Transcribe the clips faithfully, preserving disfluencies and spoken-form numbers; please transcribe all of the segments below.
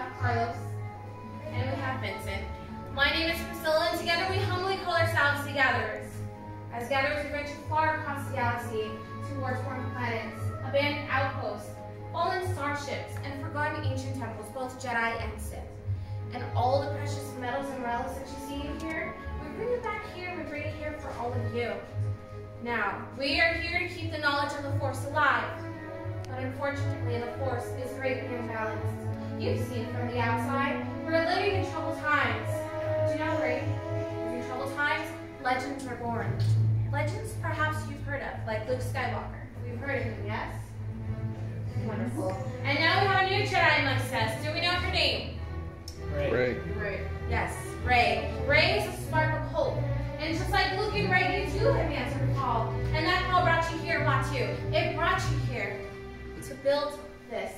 have Carlos, and we have Vincent. My name is Priscilla, and together we humbly call ourselves the Gatherers. As Gatherers, we venture far across the galaxy towards foreign planets, abandoned outposts, fallen starships, and forgotten ancient temples, both Jedi and Sith. And all the precious metals and relics that you see in here, we bring it back here and we bring it here for all of you. Now, we are here to keep the knowledge of the Force alive. But unfortunately, the Force is greatly imbalanced. You've seen from the outside, we're living in troubled times. Do you know, right? In troubled times, legends are born. Legends perhaps you've heard of, like Luke Skywalker. We've heard of him, yes? Wonderful. And now we have a new Jedi amongst us. Do we know her name? Rey. Rey. Rey. Yes, Rey. Rey is a spark of hope. And just like Luke and Rey, you too have answered a call. And that call brought you here, Batu. It brought you here to build this.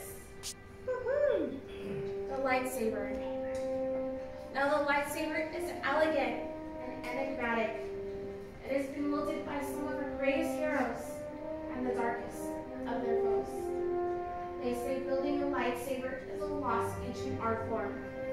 The lightsaber. Now the lightsaber is elegant and enigmatic. It has been wielded by some of our greatest heroes and the darkest of their foes. They say building a lightsaber is a lost ancient art form.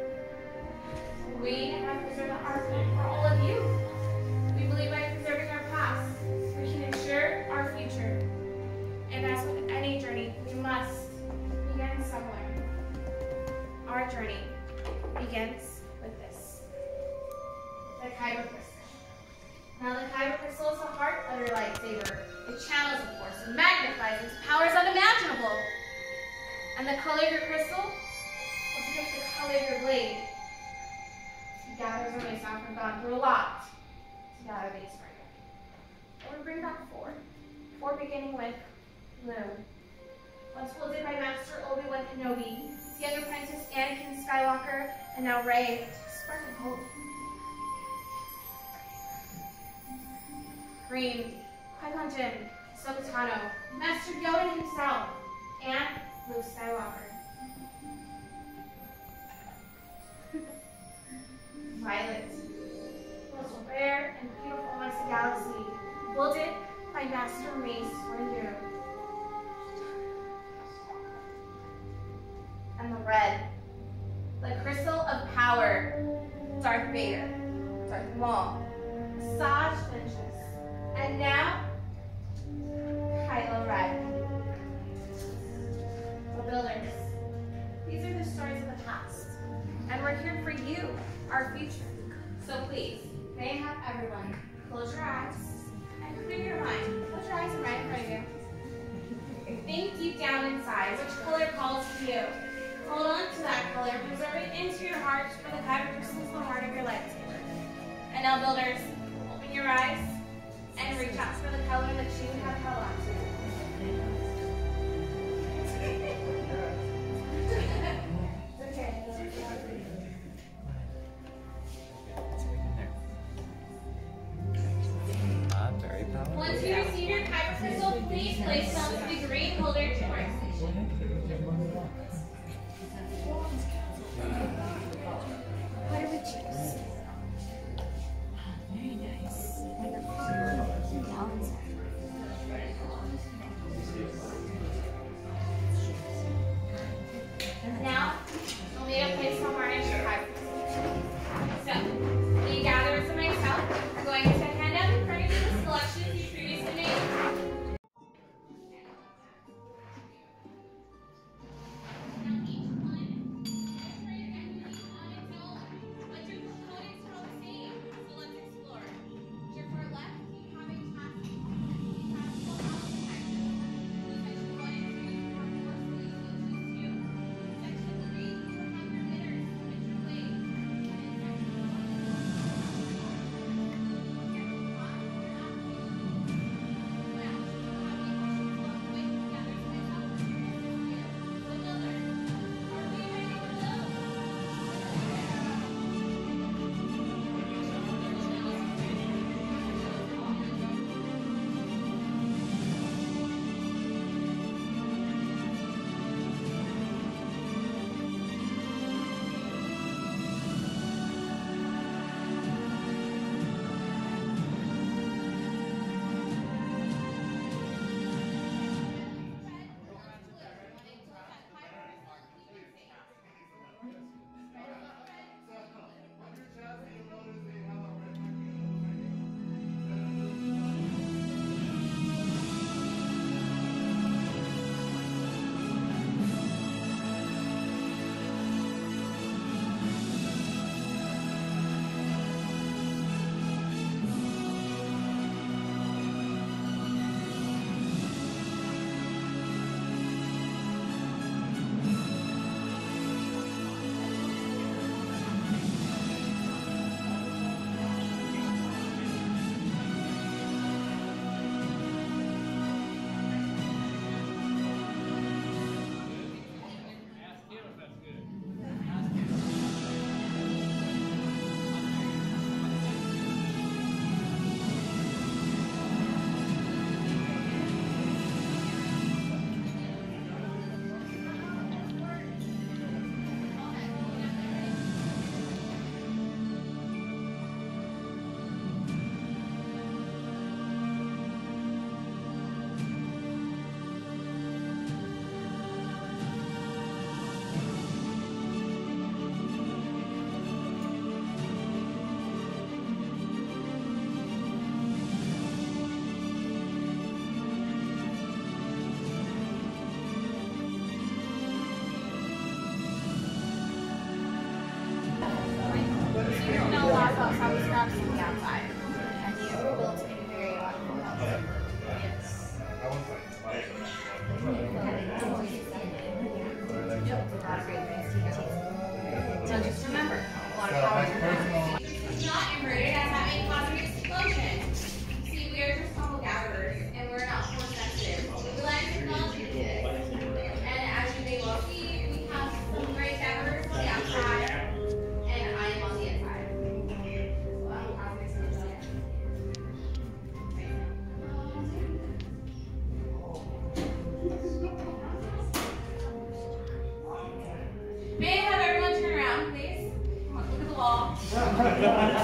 We have preserved the art form for all of you. We believe by preserving our past, we can ensure our future. And as with any journey, we must begin somewhere. Our journey begins with this. The Kyber crystal. Now the Kyber crystal is the heart of your lightsaber. It channels the Force and magnifies its powers unimaginable. And the color of your crystal will depict the color of your blade. Gatherers may sound from gone through a lot to gather these for you. But we bring back four. Four beginning with blue. Once wielded by Master Obi-Wan Kenobi, his younger apprentice Anakin Skywalker, and now Rey, spark of hope. Green, Qui-Gon Jinn, Ahsoka Tano, Master Yoda himself, and Luke Skywalker. Violet, most rare and beautiful amongst the galaxy, wielded by Master Mace Windu. And the red, the crystal of power, Darth Vader, Darth Maul, Asajj Ventress, and now, Kylo Ren. The builders, these are the stories of the past, and we're here for you, our future. So please, may I have everyone close your eyes and clear your mind. Close your eyes and right in front of you. Think deep down inside which color calls to you. Hold on to that color, preserve it into your heart, for the Kyber crystal is the heart of your lightsaber. And now, builders, open your eyes and reach out for the color that you have held on to. Okay. Once you receive your Kyber crystal, please place it onto the green holder to your What do we choose? Very nice. Now, we'll need a place to harness your Kyber crystal. So, the gatherers and myself are going to hand out in front of you the selections you previously made. Now each one is ready to execute on its own. But your component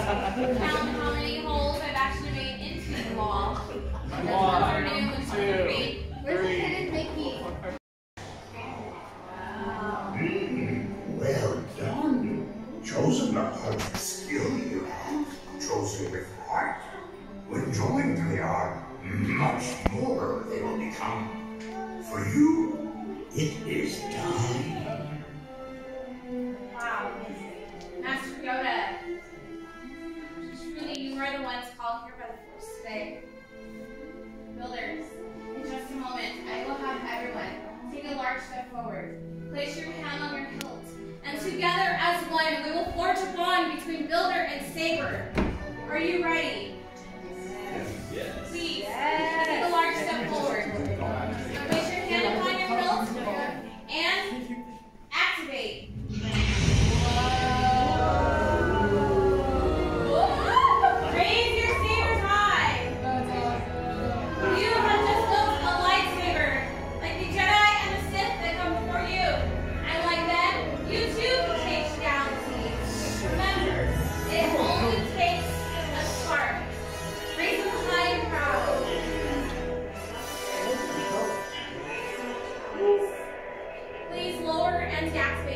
Count how many holes I've actually made into the wall. One, two, Where's the three. hidden Mickey? Mm, well done. Chosen the perfect skill you have. Chosen with heart. When joined, they are much more they will become. For you, it is done. Wow. Master Yoda. Truly, you are the ones called here by the Force today. Builders, in just a moment, I will have everyone take a large step forward. Place your hand on your hilt, and together as one, we will forge a bond between Builder and Saber. Are you ready? Yes. Please, take a large step forward. Now place your hand upon your hilt, and activate. Raise your sabers high. You have just built a lightsaber, like the Jedi and the Sith that come before you. And like them, you too can change galaxies. Remember, it only takes a spark. Raise them high and proud. Please lower and deactivate.